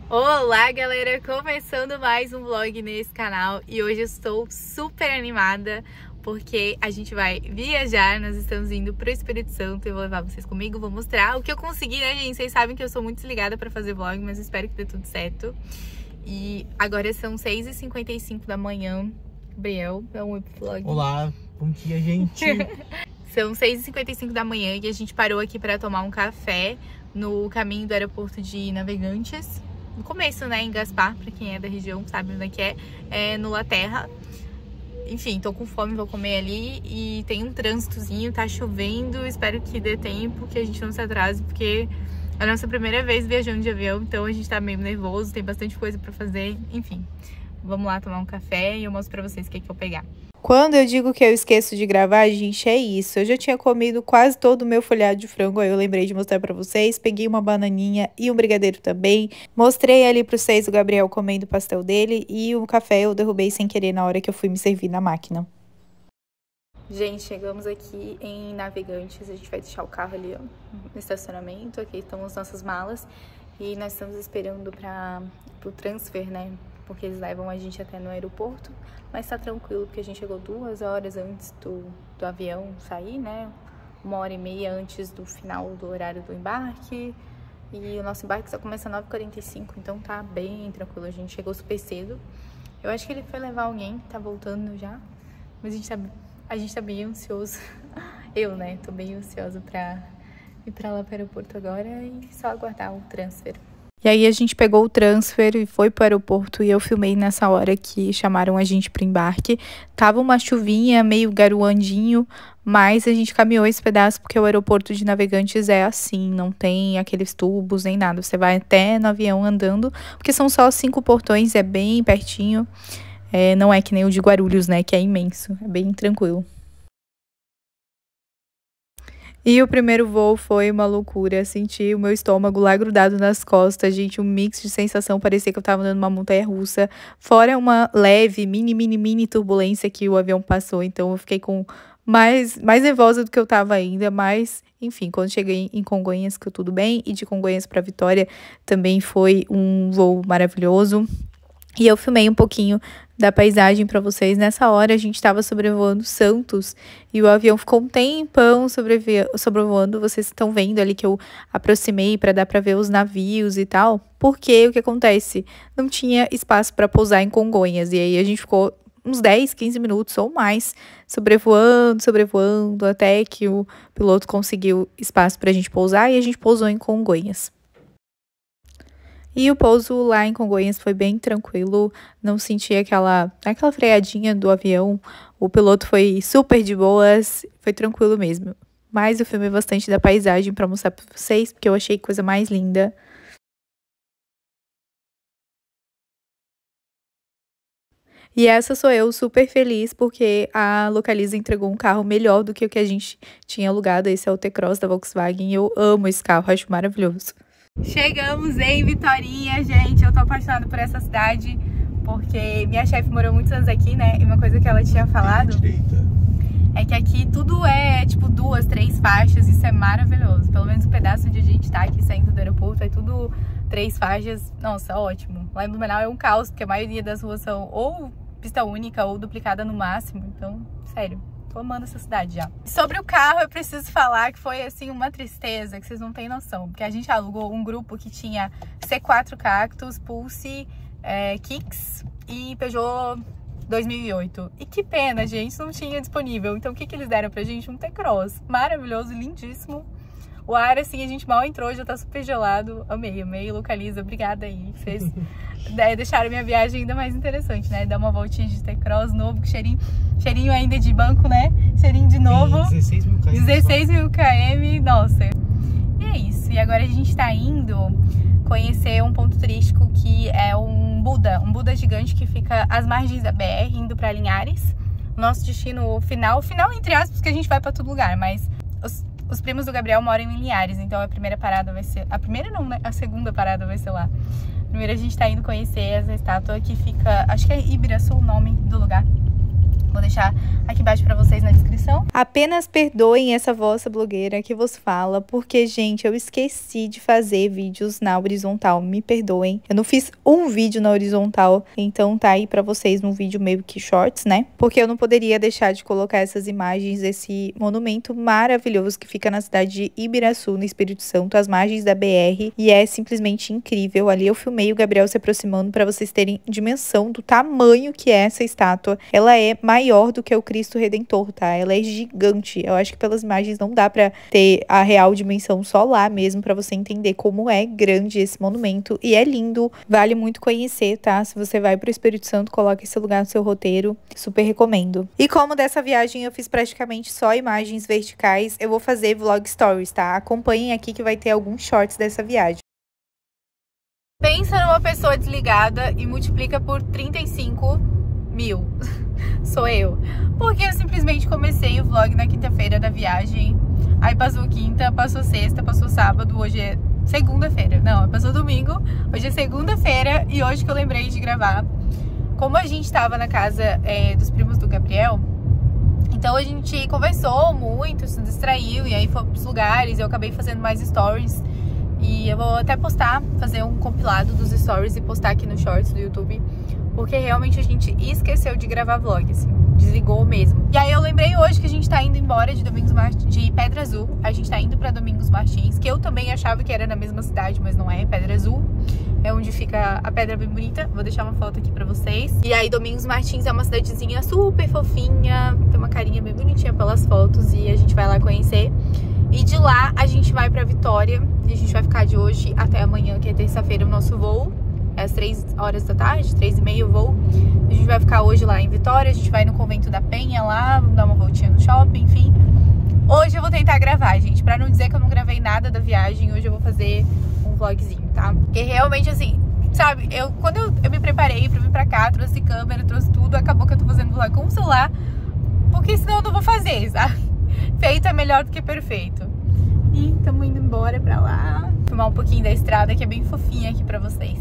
Olá galera, começando mais um vlog nesse canal e hoje eu estou super animada porque a gente vai viajar, nós estamos indo pro Espírito Santo, eu vou levar vocês comigo, vou mostrar o que eu consegui, né gente? Vocês sabem que eu sou muito desligada pra fazer vlog, mas espero que dê tudo certo. E agora são 6h55 da manhã, Gabriel, é um vlog. Olá, bom dia gente. São 6h55 da manhã e a gente parou aqui pra tomar um café no caminho do aeroporto de Navegantes. No começo, né, em Gaspar, pra quem é da região, sabe onde é que é no La Terra. Enfim, tô com fome, vou comer ali e tem um trânsitozinho, tá chovendo, espero que dê tempo, que a gente não se atrase, porque é a nossa primeira vez viajando de avião, então a gente tá meio nervoso, tem bastante coisa pra fazer, enfim. Vamos lá tomar um café e eu mostro pra vocês o que eu pegar. Quando eu digo que eu esqueço de gravar, gente, é isso. Eu já tinha comido quase todo o meu folhado de frango, aí eu lembrei de mostrar pra vocês. Peguei uma bananinha e um brigadeiro também. Mostrei ali pra vocês o Gabriel comendo o pastel dele e o café eu derrubei sem querer na hora que eu fui me servir na máquina. Gente, chegamos aqui em Navegantes, a gente vai deixar o carro ali, ó, no estacionamento. Aqui estão as nossas malas e nós estamos esperando pro transfer, né? Porque eles levam a gente até no aeroporto, mas tá tranquilo, porque a gente chegou 2 horas antes do avião sair, né? 1h30 antes do final do horário do embarque. E o nosso embarque só começa às 9h45, então tá bem tranquilo, a gente chegou super cedo. Eu acho que ele foi levar alguém, tá voltando já, mas a gente tá bem ansioso. Eu, né, tô bem ansiosa pra ir pra lá pro aeroporto agora e só aguardar o transfer. E aí a gente pegou o transfer e foi pro aeroporto e eu filmei nessa hora que chamaram a gente pro embarque. Tava uma chuvinha, meio garoandinho, mas a gente caminhou esse pedaço porque o aeroporto de Navegantes é assim, não tem aqueles tubos nem nada. Você vai até no avião andando, porque são só 5 portões, é bem pertinho. Não é que nem o de Guarulhos, né, que é imenso, é bem tranquilo. E o primeiro voo foi uma loucura, senti o meu estômago lá grudado nas costas, gente, um mix de sensação, parecia que eu tava andando numa montanha-russa, fora uma leve, mini turbulência que o avião passou, então eu fiquei com mais nervosa do que eu tava ainda, mas, enfim, quando cheguei em Congonhas, ficou tudo bem, e de Congonhas pra Vitória também foi um voo maravilhoso. E eu filmei um pouquinho da paisagem para vocês. Nessa hora a gente estava sobrevoando Santos e o avião ficou um tempão sobrevoando. Vocês estão vendo ali que eu aproximei para dar para ver os navios e tal. Porque o que acontece? Não tinha espaço para pousar em Congonhas. E aí a gente ficou uns 10, 15 minutos ou mais sobrevoando até que o piloto conseguiu espaço para a gente pousar e a gente pousou em Congonhas. E o pouso lá em Congonhas foi bem tranquilo, não senti aquela freadinha do avião, o piloto foi super de boas, foi tranquilo mesmo. Mas eu filmei bastante da paisagem para mostrar para vocês, porque eu achei coisa mais linda. E essa sou eu super feliz porque a Localiza entregou um carro melhor do que o que a gente tinha alugado, esse é o T-Cross da Volkswagen, eu amo esse carro, acho maravilhoso. Chegamos em Vitorinha, gente, eu tô apaixonada por essa cidade, porque minha chefe morou muitos anos aqui, né, e uma coisa que ela tinha falado é que aqui tudo é, tipo, 2, 3 faixas, isso é maravilhoso, pelo menos o pedaço onde a gente tá aqui saindo do aeroporto é tudo 3 faixas, nossa, ótimo. Lá em Blumenau é um caos, porque a maioria das ruas são ou pista única ou duplicada no máximo, então, sério. Tô amando essa cidade já. Sobre o carro, eu preciso falar que foi, assim, uma tristeza que vocês não têm noção. Porque a gente alugou um grupo que tinha C4 Cactus, Pulse, Kicks e Peugeot 2008. E que pena, gente, não tinha disponível. Então, o que eles deram pra gente? Um T-Cross. Maravilhoso, lindíssimo. O ar, assim, a gente mal entrou, já tá super gelado. Amei, Localiza, obrigada aí. Vocês deixaram minha viagem ainda mais interessante, né? Dar uma voltinha de T-Cross novo, com cheirinho ainda de banco, né? Cheirinho de novo. 16 mil km. 16 mil km, nossa. E é isso. E agora a gente tá indo conhecer um ponto turístico que é um Buda gigante que fica às margens da BR, indo pra Linhares. O nosso destino final entre aspas, porque a gente vai pra todo lugar, mas os primos do Gabriel moram em Linhares, então a primeira parada vai ser... A primeira não, né? A segunda parada vai ser lá. Primeiro a gente tá indo conhecer essa estátua que fica... Acho que é Ibiraçu o nome do lugar. Vou deixar aqui embaixo pra vocês na descrição. Apenas perdoem essa vossa blogueira que vos fala, porque, gente, eu esqueci de fazer vídeos na horizontal. Me perdoem. Eu não fiz um vídeo na horizontal, então tá aí pra vocês um vídeo meio que shorts, né? Porque eu não poderia deixar de colocar essas imagens desse monumento maravilhoso que fica na cidade de Ibiraçu, no Espírito Santo, às margens da BR, e é simplesmente incrível. Ali eu filmei o Gabriel se aproximando pra vocês terem dimensão do tamanho que é essa estátua. Ela é maior do que o Cristo Redentor, tá? Ela é gigante. Eu acho que pelas imagens não dá pra ter a real dimensão só lá mesmo, pra você entender como é grande esse monumento. E é lindo, vale muito conhecer, tá? Se você vai pro Espírito Santo, coloca esse lugar no seu roteiro, super recomendo. E como dessa viagem eu fiz praticamente só imagens verticais, eu vou fazer vlog stories, tá? Acompanhem aqui que vai ter alguns shorts dessa viagem. Pensa numa pessoa desligada e multiplica por 35 mil. Sou eu. Porque eu simplesmente comecei o vlog na quinta-feira da viagem. Aí passou quinta, passou sexta, passou sábado. Hoje é segunda-feira. Não, passou domingo. Hoje é segunda-feira e hoje que eu lembrei de gravar. Como a gente tava na casa dos primos do Gabriel, então a gente conversou muito, se distraiu e aí foi pros lugares. Eu acabei fazendo mais stories. E eu vou até fazer um compilado dos stories e postar aqui no Shorts do YouTube. Porque realmente a gente esqueceu de gravar vlog, assim, desligou mesmo. E aí eu lembrei hoje que a gente tá indo embora de Pedra Azul. A gente tá indo pra Domingos Martins, que eu também achava que era na mesma cidade, mas não é. Pedra Azul é onde fica a pedra bem bonita. Vou deixar uma foto aqui pra vocês. E aí Domingos Martins é uma cidadezinha super fofinha, tem uma carinha bem bonitinha pelas fotos e a gente vai lá conhecer. E de lá a gente vai pra Vitória e a gente vai ficar de hoje até amanhã, que é terça-feira, o nosso voo. É às 3 horas da tarde, 3h30 o voo. A gente vai ficar hoje lá em Vitória, a gente vai no Convento da Penha lá, dar uma voltinha no shopping, enfim. Hoje eu vou tentar gravar, gente, pra não dizer que eu não gravei nada da viagem, hoje eu vou fazer um vlogzinho, tá? Porque realmente, assim, sabe, quando eu me preparei pra vir pra cá, trouxe câmera, trouxe tudo, acabou que eu tô fazendo vlog com o celular, porque senão eu não vou fazer, sabe? Feito é melhor do que perfeito. E estamos indo embora pra lá, filmar um pouquinho da estrada, que é bem fofinha aqui pra vocês.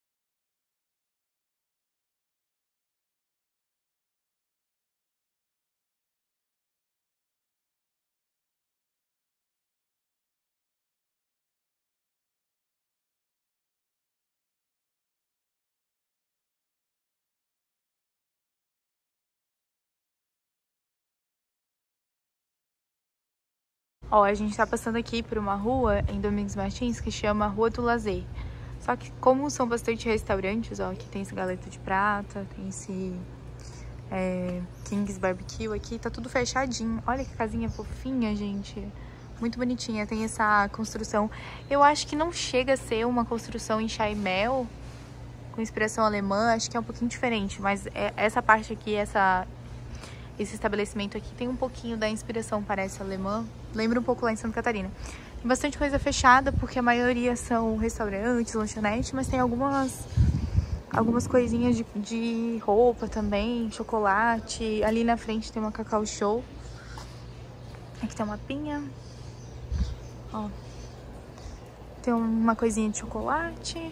Ó, a gente tá passando aqui por uma rua em Domingos Martins que chama Rua do Lazer. Só que como são bastante restaurantes, ó, aqui tem esse Galeta de Prata, tem esse King's Barbecue aqui, tá tudo fechadinho. Olha que casinha fofinha, gente. Muito bonitinha, tem essa construção. Eu acho que não chega a ser uma construção em chaimel, com inspiração alemã, acho que é um pouquinho diferente. Mas essa parte aqui, esse estabelecimento aqui tem um pouquinho da inspiração, parece alemã. Lembra um pouco lá em Santa Catarina. Tem bastante coisa fechada, porque a maioria são restaurantes, lanchonete, mas tem algumas coisinhas de roupa também, chocolate. Ali na frente tem uma Cacau Show. Aqui tem uma pinha. Ó. Tem uma coisinha de chocolate.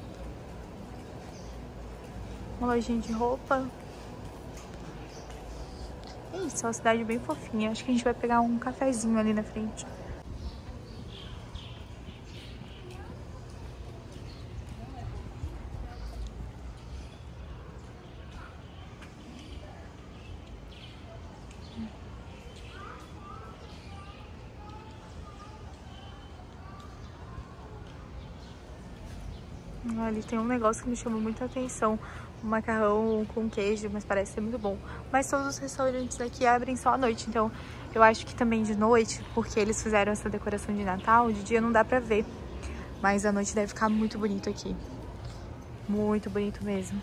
Uma lojinha de roupa. Isso, é uma cidade bem fofinha. Acho que a gente vai pegar um cafezinho ali na frente. Ali tem um negócio que me chamou muita atenção. Um macarrão com queijo, mas parece ser muito bom. Mas todos os restaurantes aqui abrem só à noite. Então eu acho que também de noite, porque eles fizeram essa decoração de Natal, de dia não dá pra ver. Mas à noite deve ficar muito bonito aqui. Muito bonito mesmo.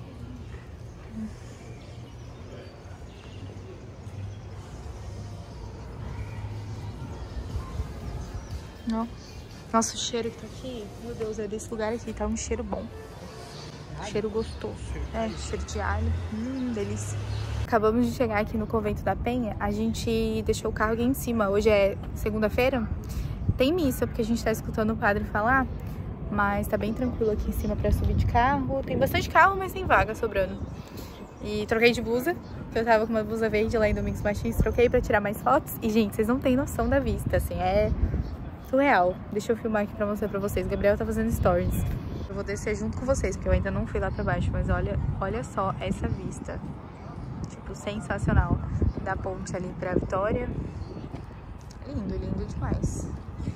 Nossa, o cheiro que tá aqui, meu Deus, é desse lugar aqui, tá um cheiro bom. Cheiro gostoso. É, cheiro de alho. Delícia. Acabamos de chegar aqui no Convento da Penha. A gente deixou o carro aqui em cima. Hoje é segunda-feira. Tem missa, porque a gente tá escutando o padre falar. Mas tá bem tranquilo aqui em cima pra subir de carro. Tem bastante carro, mas tem vaga sobrando. E troquei de blusa, que eu tava com uma blusa verde lá em Domingos Martins, troquei pra tirar mais fotos. E, gente, vocês não têm noção da vista, assim, é surreal. Deixa eu filmar aqui pra mostrar pra vocês. Gabriel tá fazendo stories. Eu vou descer junto com vocês, porque eu ainda não fui lá pra baixo, mas olha só essa vista. Tipo, sensacional. Da ponte ali pra Vitória. Lindo, lindo demais.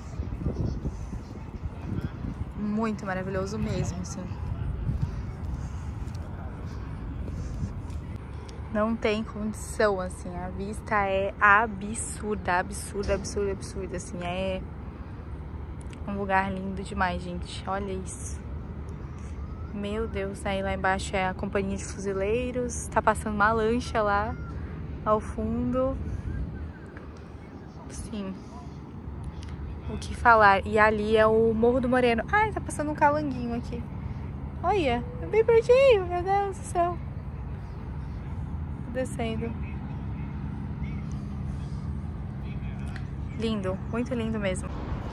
Muito maravilhoso mesmo, assim. Não tem condição, assim. A vista é absurda, absurda, absurda, absurda, assim. É um lugar lindo demais, gente. Olha isso. Meu Deus, aí lá embaixo é a companhia de fuzileiros. Tá passando uma lancha lá ao fundo. Sim. O que falar. E ali é o Morro do Moreno. Ai, tá passando um calanguinho aqui. Olha, é bem pertinho, meu Deus do céu. Descendo. Lindo, muito lindo mesmo.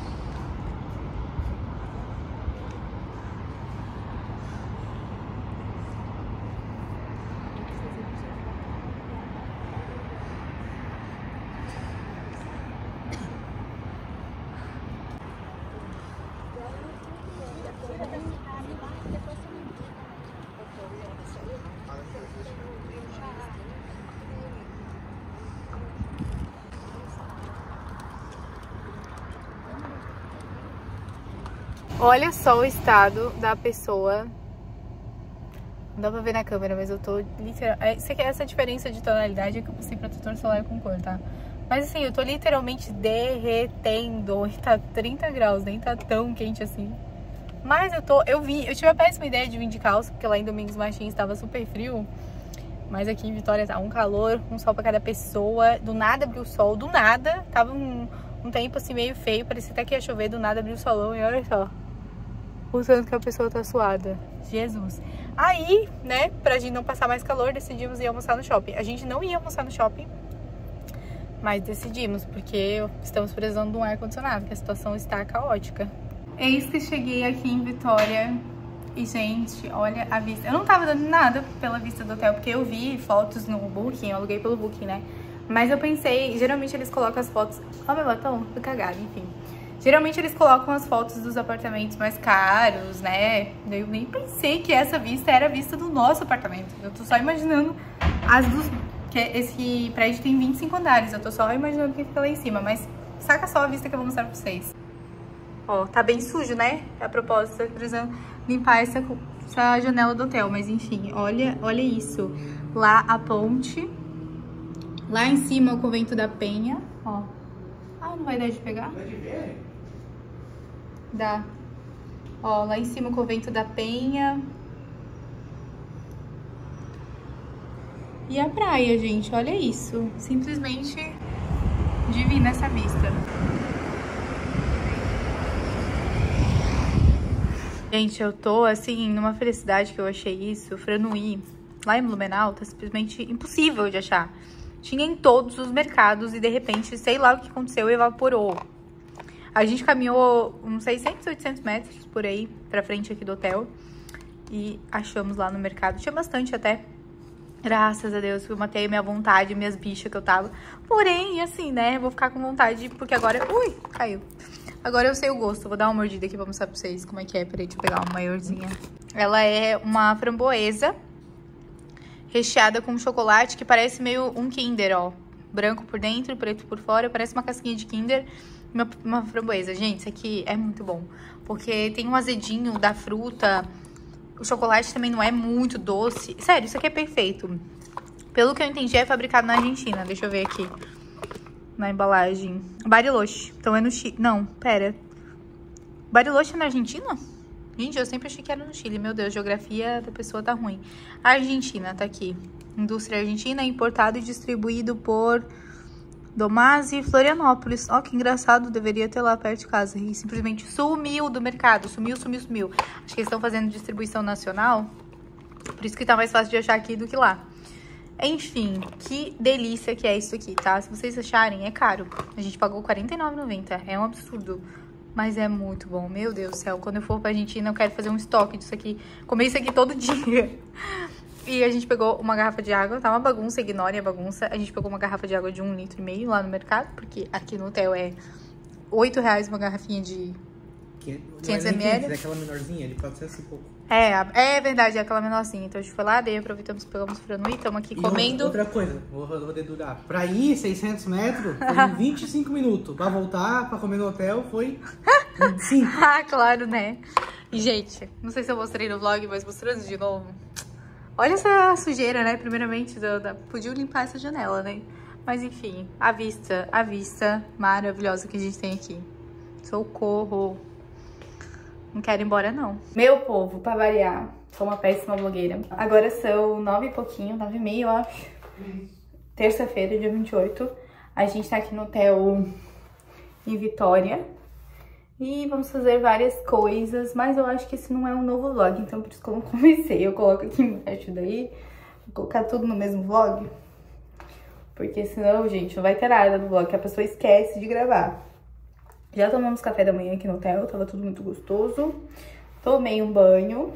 Olha só o estado da pessoa. Não dá pra ver na câmera, mas eu tô literalmente... Essa diferença de tonalidade é que eu passei protetor solar com cor, tá? Mas assim, eu tô literalmente derretendo. E tá 30 graus, nem tá tão quente assim. Mas eu tive a péssima ideia de vir de calça, porque lá em Domingos Martins tava super frio. Mas aqui em Vitória tá um calor, um sol pra cada pessoa. Do nada abriu o sol, do nada. Tava um tempo assim meio feio, parecia até que ia chover, do nada abriu o solão e olha só. O tanto que a pessoa tá suada. Jesus. Aí, né, pra gente não passar mais calor, decidimos ir almoçar no shopping. A gente não ia almoçar no shopping, mas decidimos, porque estamos precisando de um ar-condicionado, que a situação está caótica. Eis que cheguei aqui em Vitória e, gente, olha a vista. Eu não tava dando nada pela vista do hotel, porque eu vi fotos no Booking, eu aluguei pelo Booking, né? Mas eu pensei, geralmente eles colocam as fotos... Ó, meu batom, fui cagada, enfim. Geralmente eles colocam as fotos dos apartamentos mais caros, né? Eu nem pensei que essa vista era a vista do nosso apartamento. Eu tô só imaginando as dos... que esse prédio tem 25 andares. Eu tô só imaginando quem fica lá em cima. Mas saca só a vista que eu vou mostrar pra vocês. Ó, tá bem sujo, né? A propósito, tô precisando limpar essa janela do hotel. Mas enfim, olha isso. Lá a ponte. Lá em cima o Convento da Penha. Ó. Ah, não vai dar de pegar? Dá. Ó, lá em cima o Convento da Penha. E a praia, gente, olha isso. Simplesmente divina essa vista. Gente, eu tô, assim, numa felicidade que eu achei isso. Franuí, lá em Blumenau, tá simplesmente impossível de achar. Tinha em todos os mercados e, de repente, sei lá o que aconteceu, evaporou. A gente caminhou uns 600, 800 metros por aí pra frente aqui do hotel e achamos lá no mercado. Tinha bastante até. Graças a Deus, eu matei a minha vontade, minhas bichas que eu tava. Porém, assim, né, vou ficar com vontade porque agora... Ui, caiu. Agora eu sei o gosto. Vou dar uma mordida aqui pra mostrar pra vocês como é que é. Peraí, deixa eu pegar uma maiorzinha. Ela é uma framboesa recheada com chocolate que parece meio um Kinder, ó. Branco por dentro, preto por fora. Parece uma casquinha de Kinder. Uma framboesa. Gente, isso aqui é muito bom. Porque tem um azedinho da fruta. O chocolate também não é muito doce. Sério, isso aqui é perfeito. Pelo que eu entendi, é fabricado na Argentina. Deixa eu ver aqui. Na embalagem. Bariloche. Então é no Chile. Não, pera. Bariloche é na Argentina? Gente, eu sempre achei que era no Chile. Meu Deus, geografia da pessoa tá ruim. Argentina, tá aqui. Indústria argentina, importado e distribuído por Domase Florianópolis. Ó, que engraçado, deveria ter lá perto de casa. E simplesmente sumiu do mercado. Sumiu. Acho que eles estão fazendo distribuição nacional. Por isso que tá mais fácil de achar aqui do que lá. Enfim, que delícia que é isso aqui, tá? Se vocês acharem, é caro. A gente pagou R$ 49,90. É um absurdo. Mas é muito bom. Meu Deus do céu. Quando eu for pra Argentina, eu quero fazer um estoque disso aqui. Comer isso aqui todo dia. E a gente pegou uma garrafa de água, tá uma bagunça, ignorem a bagunça. A gente pegou uma garrafa de água de 1,5 litros lá no mercado, porque aqui no hotel é R$8 uma garrafinha de 500 ml. É aquela menorzinha, ele pode ser assim pouco. É verdade, é aquela menorzinha. Então a gente foi lá, daí aproveitamos, pegamos o franui, estamos aqui comendo. Outra coisa, vou dedurar. Pra ir 600 metros, foi 25 minutos. Pra voltar, pra comer no hotel, foi 5. Ah, claro, né? E, gente, não sei se eu mostrei no vlog, mas mostrando de novo. Olha essa sujeira, né? Primeiramente, podia limpar essa janela, né? Mas, enfim, a vista maravilhosa que a gente tem aqui. Socorro. Não quero ir embora, não. Meu povo, pra variar, sou uma péssima blogueira. Agora são 9 e pouquinho, 9h30, eu acho. Terça-feira, dia 28. A gente tá aqui no hotel em Vitória. E vamos fazer várias coisas, mas eu acho que esse não é um novo vlog, então por isso que eu não comecei. Eu coloco aqui embaixo daí, vou colocar tudo no mesmo vlog. Porque senão, gente, não vai ter nada no vlog, que a pessoa esquece de gravar. Já tomamos café da manhã aqui no hotel, tava tudo muito gostoso. Tomei um banho.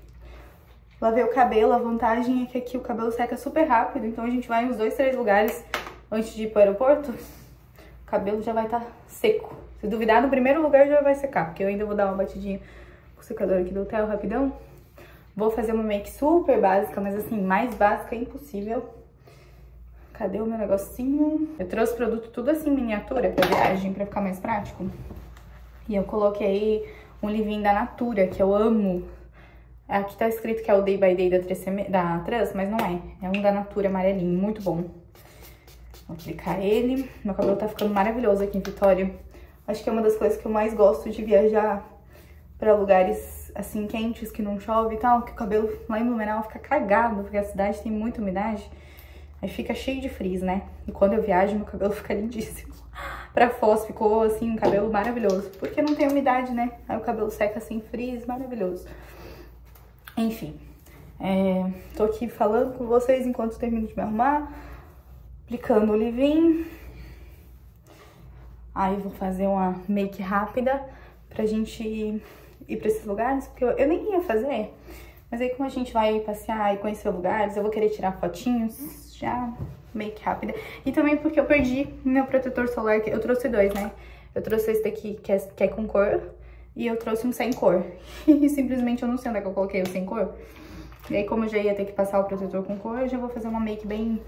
Lavei o cabelo, a vantagem é que aqui o cabelo seca super rápido, então a gente vai em uns 2, 3 lugares antes de ir pro aeroporto. O cabelo já vai estar seco. Se duvidar, no primeiro lugar já vai secar, porque eu ainda vou dar uma batidinha com o secador aqui do hotel rapidão. Vou fazer uma make super básica, mas assim, mais básica impossível. Cadê o meu negocinho? Eu trouxe produto tudo assim, miniatura pra viagem, pra ficar mais prático. E eu coloquei um leave-in da Natura, que eu amo. Aqui tá escrito que é o Day by Day da Trans, mas não é. É um da Natura amarelinho, muito bom. Vou aplicar ele. Meu cabelo tá ficando maravilhoso aqui em Vitória. Acho que é uma das coisas que eu mais gosto de viajar pra lugares assim quentes, que não chove e tal. Que o cabelo lá em Blumenau fica cagado, porque a cidade tem muita umidade. Aí fica cheio de frizz, né? E quando eu viajo, meu cabelo fica lindíssimo. Pra Foz ficou assim, um cabelo maravilhoso. Porque não tem umidade, né? Aí o cabelo seca sem frizz, maravilhoso. Enfim, tô aqui falando com vocês enquanto termino de me arrumar. Aplicando o leave-in. Aí vou fazer uma make rápida pra gente ir pra esses lugares, porque eu nem ia fazer. Mas aí como a gente vai passear e conhecer lugares, eu vou querer tirar fotinhos, já make rápida. E também porque eu perdi meu protetor solar, que eu trouxe 2, né? Eu trouxe esse daqui que é com cor e eu trouxe um sem cor. E simplesmente eu não sei onde é que eu coloquei o sem cor. E aí como eu já ia ter que passar o protetor com cor, eu já vou fazer uma make bem...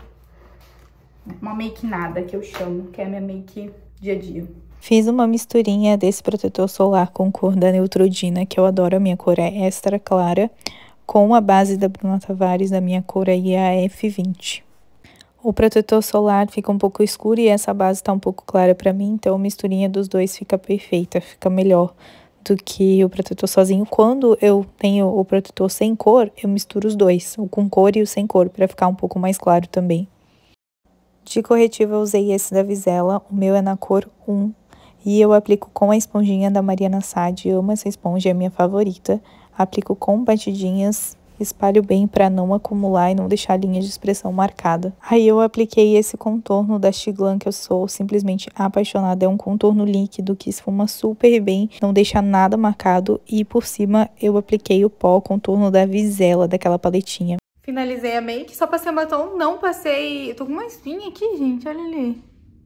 Uma make nada, que eu chamo, que é a minha make... dia a dia. Fiz uma misturinha desse protetor solar com cor da Neutrogena, que eu adoro, a minha cor é extra clara, com a base da Bruna Tavares, da minha cor aí é a F20. O protetor solar fica um pouco escuro e essa base tá um pouco clara pra mim, então a misturinha dos dois fica perfeita, fica melhor do que o protetor sozinho. Quando eu tenho o protetor sem cor, eu misturo os dois, o com cor e o sem cor, pra ficar um pouco mais claro também. De corretivo eu usei esse da Vizela, o meu é na cor 1. E eu aplico com a esponjinha da Mariana Sade, eu amo essa esponja, é a minha favorita. Aplico com batidinhas, espalho bem para não acumular e não deixar a linha de expressão marcada. Aí eu apliquei esse contorno da Xiglan, que eu sou simplesmente apaixonada. É um contorno líquido que esfuma super bem, não deixa nada marcado. E por cima eu apliquei o pó contorno da Vizela, daquela paletinha. Finalizei a make, só passei o batom, não passei... Eu tô com uma espinha aqui, gente, olha ali.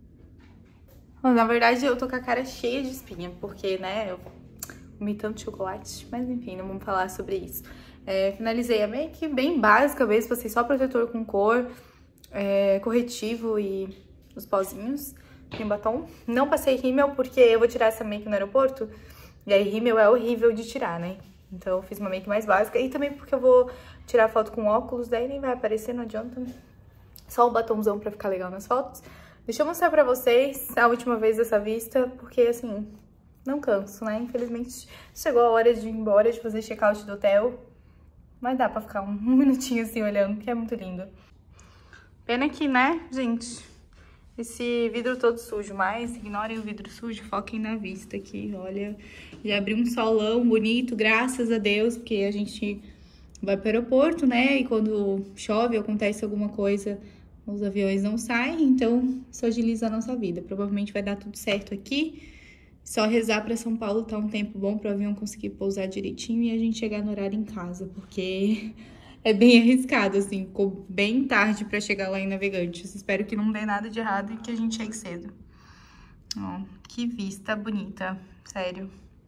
Na verdade, eu tô com a cara cheia de espinha, porque, né, eu comi tanto chocolate. Mas, enfim, não vamos falar sobre isso. Finalizei a make, bem básica mesmo, passei só protetor com cor, corretivo e os pozinhos. Tem batom. Não passei rímel, porque eu vou tirar essa make no aeroporto, e aí rímel é horrível de tirar, né? Então eu fiz uma make mais básica, e também porque eu vou tirar foto com óculos, daí nem vai aparecer, não adianta. Só o batomzão pra ficar legal nas fotos. Deixa eu mostrar pra vocês a última vez dessa vista, porque assim, não canso, né? Infelizmente chegou a hora de ir embora, de fazer check-out do hotel. Mas dá pra ficar um minutinho assim olhando, que é muito lindo. Pena que, né, gente, esse vidro todo sujo, mas ignorem o vidro sujo, foquem na vista aqui, olha. Já abriu um solão bonito, graças a Deus, porque a gente vai pro aeroporto, né? E quando chove, acontece alguma coisa, os aviões não saem, então isso agiliza a nossa vida. Provavelmente vai dar tudo certo aqui. Só rezar pra São Paulo tá um tempo bom pro avião conseguir pousar direitinho e a gente chegar no horário em casa, porque é bem arriscado, assim. Ficou bem tarde pra chegar lá em Navegantes. Espero que não dê nada de errado e que a gente chegue cedo. Ó, que vista bonita, sério.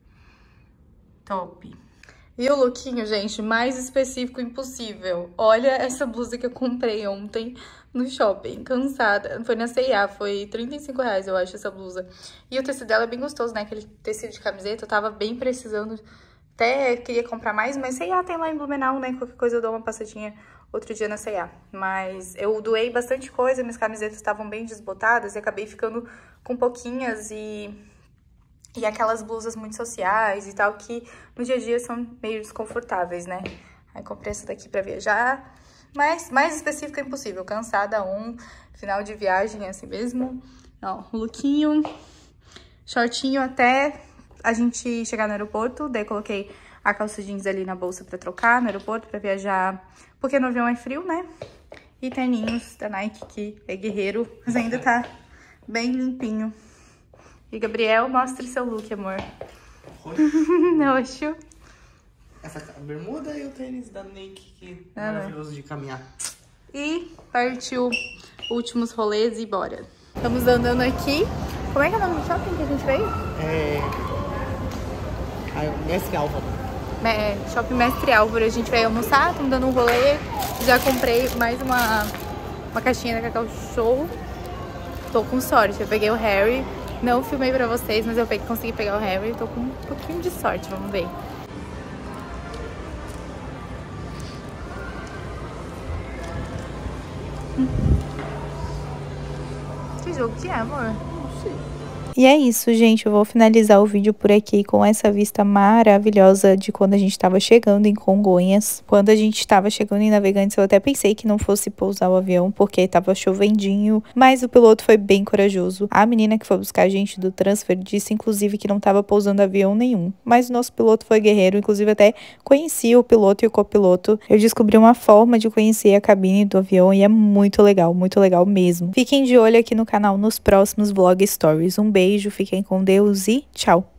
Top. E o lookinho, gente, mais específico impossível. Olha essa blusa que eu comprei ontem no shopping, cansada. Foi na C&A, foi R$35, eu acho, essa blusa. E o tecido dela é bem gostoso, né? Aquele tecido de camiseta, eu tava bem precisando. Até queria comprar mais, mas C&A tem lá em Blumenau, né? Qualquer coisa eu dou uma passadinha outro dia na C&A. Mas eu doei bastante coisa, minhas camisetas estavam bem desbotadas e acabei ficando com pouquinhas e aquelas blusas muito sociais e tal, que no dia a dia são meio desconfortáveis, né? Aí comprei essa daqui pra viajar, mas mais específica é impossível, cansada, final de viagem é assim mesmo. Ó, lookinho, shortinho até a gente chegar no aeroporto, daí coloquei a calça jeans ali na bolsa pra trocar no aeroporto, pra viajar, porque no avião é frio, né? E terninhos da Nike, que é guerreiro, mas ainda tá bem limpinho. E Gabriel, mostre seu look, amor. Roxo. Essa bermuda e o tênis da Nike, que é maravilhoso de caminhar. E partiu últimos rolês e bora. Estamos andando aqui. Como é que é o nome do shopping que a gente veio? Mestre Álvaro. Shopping Mestre Álvaro. A gente veio almoçar, estamos dando um rolê. Já comprei mais uma caixinha da Cacau Show. Tô com sorte, eu peguei o Harry. Não filmei pra vocês, mas eu consegui pegar o Harry. Tô com um pouquinho de sorte, vamos ver. Que jogo que é, amor? Não sei. E é isso, gente. Eu vou finalizar o vídeo por aqui com essa vista maravilhosa de quando a gente estava chegando em Congonhas. Quando a gente estava chegando em Navegantes, eu até pensei que não fosse pousar o avião, porque estava chovendinho, mas o piloto foi bem corajoso. A menina que foi buscar a gente do transfer disse, inclusive, que não estava pousando avião nenhum. Mas o nosso piloto foi guerreiro, inclusive até conheci o piloto e o copiloto. Eu descobri uma forma de conhecer a cabine do avião e é muito legal mesmo. Fiquem de olho aqui no canal nos próximos Vlog Stories. Um beijo, fiquem com Deus e tchau!